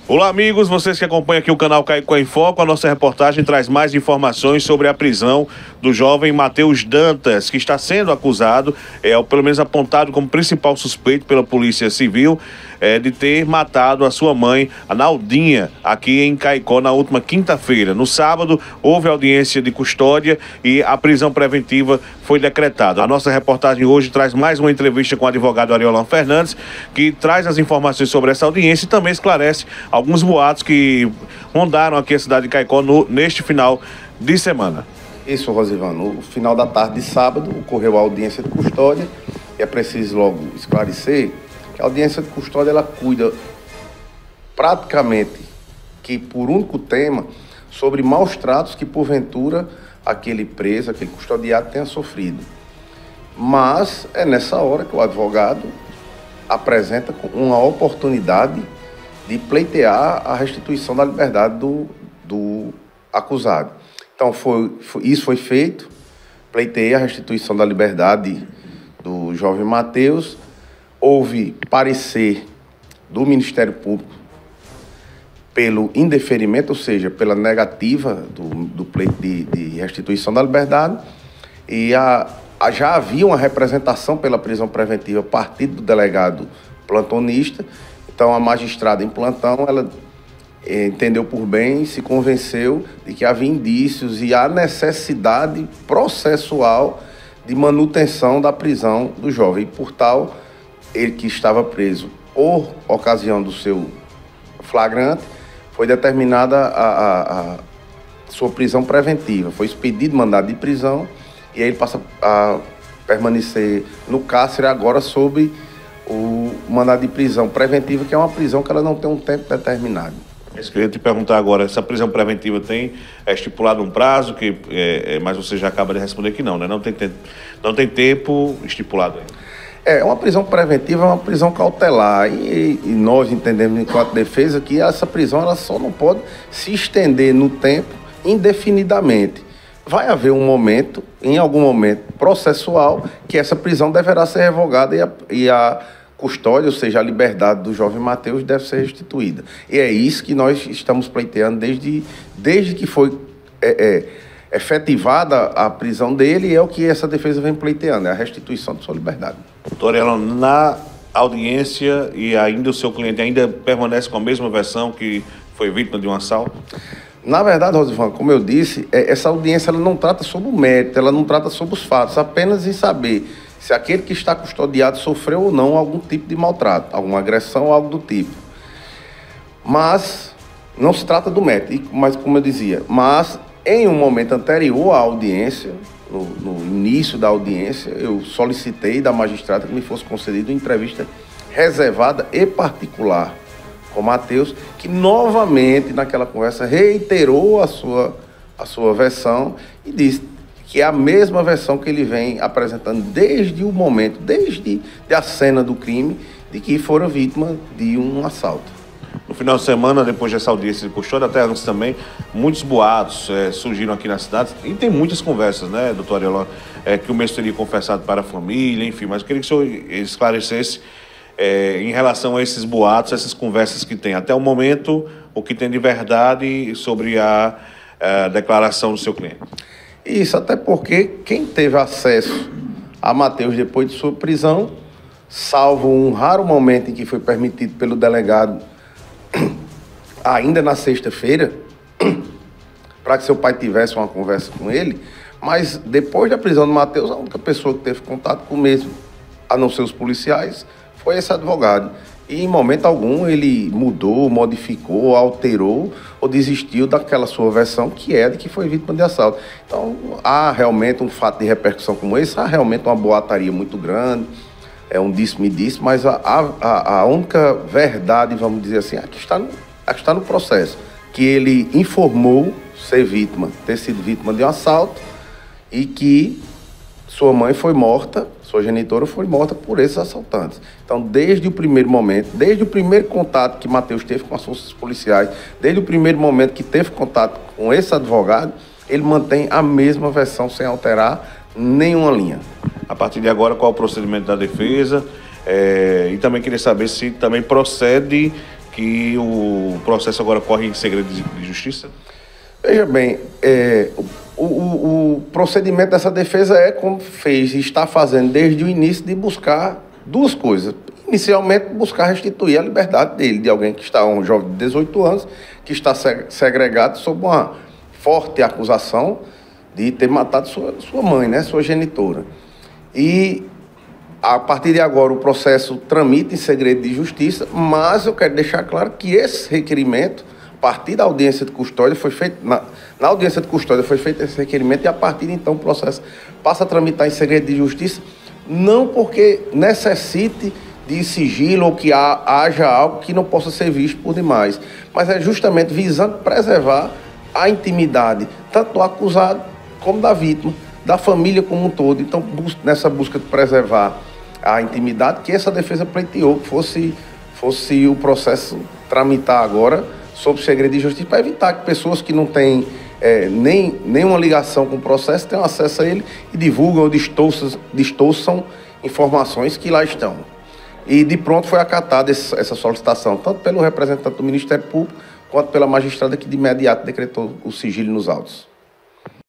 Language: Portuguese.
Olá, amigos, vocês que acompanham aqui o canal Caicó em Foco, a nossa reportagem traz mais informações sobre a prisão do jovem Matheus Dantas, que está sendo acusado, ou pelo menos apontado como principal suspeito pela Polícia Civil, de ter matado a sua mãe, a Naldinha, aqui em Caicó na última quinta-feira. No sábado, houve audiência de custódia e a prisão preventiva foi decretada. A nossa reportagem hoje traz mais uma entrevista com o advogado Ariolan Fernandes, que traz as informações sobre essa audiência e também esclarece alguns boatos que rondaram aqui a cidade de Caicó neste final de semana. Isso, Rosivano. No final da tarde de sábado ocorreu a audiência de custódia e é preciso logo esclarecer que a audiência de custódia ela cuida praticamente que por único tema sobre maus tratos que porventura aquele preso, aquele custodiado tenha sofrido. Mas é nessa hora que o advogado apresenta uma oportunidade de pleitear a restituição da liberdade do acusado. Então, isso foi feito, pleiteei a restituição da liberdade do jovem Matheus, houve parecer do Ministério Público pelo indeferimento, ou seja, pela negativa do pleito de restituição da liberdade, e já havia uma representação pela prisão preventiva a partir do delegado plantonista. Então, a magistrada em plantão, ela entendeu por bem e se convenceu de que havia indícios e a necessidade processual de manutenção da prisão do jovem. E, por tal, ele que estava preso por ocasião do seu flagrante, foi determinada a sua prisão preventiva. Foi expedido mandado de prisão e aí ele passa a permanecer no cárcere agora sob o mandado de prisão preventiva, que é uma prisão que ela não tem um tempo determinado. Eu queria te perguntar agora, essa prisão preventiva é estipulado um prazo, mas você já acaba de responder que não, né? Não tem tempo estipulado ainda. É uma prisão preventiva, é uma prisão cautelar, e nós entendemos enquanto defesa que essa prisão ela só não pode se estender no tempo indefinidamente. Vai haver um momento, em algum momento processual, que essa prisão deverá ser revogada e a custódia, ou seja, a liberdade do jovem Matheus deve ser restituída. E é isso que nós estamos pleiteando desde que foi efetivada a prisão dele, e é o que essa defesa vem pleiteando, é a restituição de sua liberdade. Doutor Ariolan, na audiência e ainda o seu cliente ainda permanece com a mesma versão que foi vítima de um assalto? Na verdade, Rosivano, como eu disse, essa audiência ela não trata sobre o mérito, ela não trata sobre os fatos, apenas em saber se aquele que está custodiado sofreu ou não algum tipo de maltrato, alguma agressão ou algo do tipo. Mas não se trata do mérito, mas como eu dizia, mas em um momento anterior à audiência, no início da audiência, eu solicitei da magistrada que me fosse concedida uma entrevista reservada e particular com Matheus, que novamente naquela conversa reiterou a sua versão e disse que é a mesma versão que ele vem apresentando desde o momento, desde a cena do crime, de que fora vítima de um assalto. No final de semana, depois dessa audiência de custódia, até antes também, muitos boatos surgiram aqui na cidade, e tem muitas conversas, né, doutor Ariolan, que o mesmo teria confessado para a família, enfim, mas eu queria que o senhor esclarecesse em relação a esses boatos, essas conversas que tem. Até o momento, o que tem de verdade sobre a declaração do seu cliente. Isso, até porque quem teve acesso a Matheus depois de sua prisão, salvo um raro momento em que foi permitido pelo delegado, ainda na sexta-feira, para que seu pai tivesse uma conversa com ele, mas depois da prisão do Matheus, a única pessoa que teve contato com o mesmo, a não ser os policiais, foi esse advogado. E em momento algum ele mudou, modificou, alterou ou desistiu daquela sua versão que é de que foi vítima de assalto. Então há realmente um fato de repercussão como esse, há realmente uma boataria muito grande, um disse-me-disse, mas a única verdade, vamos dizer assim, a que está no processo, que ele informou ter sido vítima de um assalto e que sua mãe foi morta, sua genitora foi morta por esses assaltantes. Então, desde o primeiro momento, desde o primeiro contato que Matheus teve com as forças policiais, desde o primeiro momento que teve contato com esse advogado, ele mantém a mesma versão sem alterar nenhuma linha. A partir de agora, qual é o procedimento da defesa? E também queria saber se também procede e o processo agora corre em segredo de justiça? Veja bem, o procedimento dessa defesa é como fez e está fazendo desde o início, de buscar duas coisas. Inicialmente, buscar restituir a liberdade dele, de alguém que está, um jovem de 18 anos, que está segregado sob uma forte acusação de ter matado sua mãe, né, sua genitora. E, a partir de agora, o processo tramita em segredo de justiça, mas eu quero deixar claro que esse requerimento, a partir da audiência de custódia, foi feito, na audiência de custódia foi feito esse requerimento, e a partir de então o processo passa a tramitar em segredo de justiça, não porque necessite de sigilo ou que haja algo que não possa ser visto por demais, mas é justamente visando preservar a intimidade, tanto do acusado como da vítima, da família como um todo. Então, nessa busca de preservar a intimidade, que essa defesa pleiteou que fosse o processo tramitar agora sob segredo de justiça, para evitar que pessoas que não têm nenhuma ligação com o processo tenham acesso a ele e divulgam ou distorçam informações que lá estão. E de pronto foi acatada essa solicitação, tanto pelo representante do Ministério Público, quanto pela magistrada que de imediato decretou o sigilo nos autos.